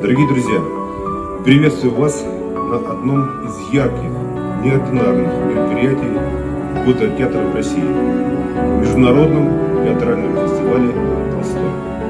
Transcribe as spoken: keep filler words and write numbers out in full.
Дорогие друзья, приветствую вас на одном из ярких, неординарных мероприятий Года театра в России, Международном театральном фестивале «Толстой».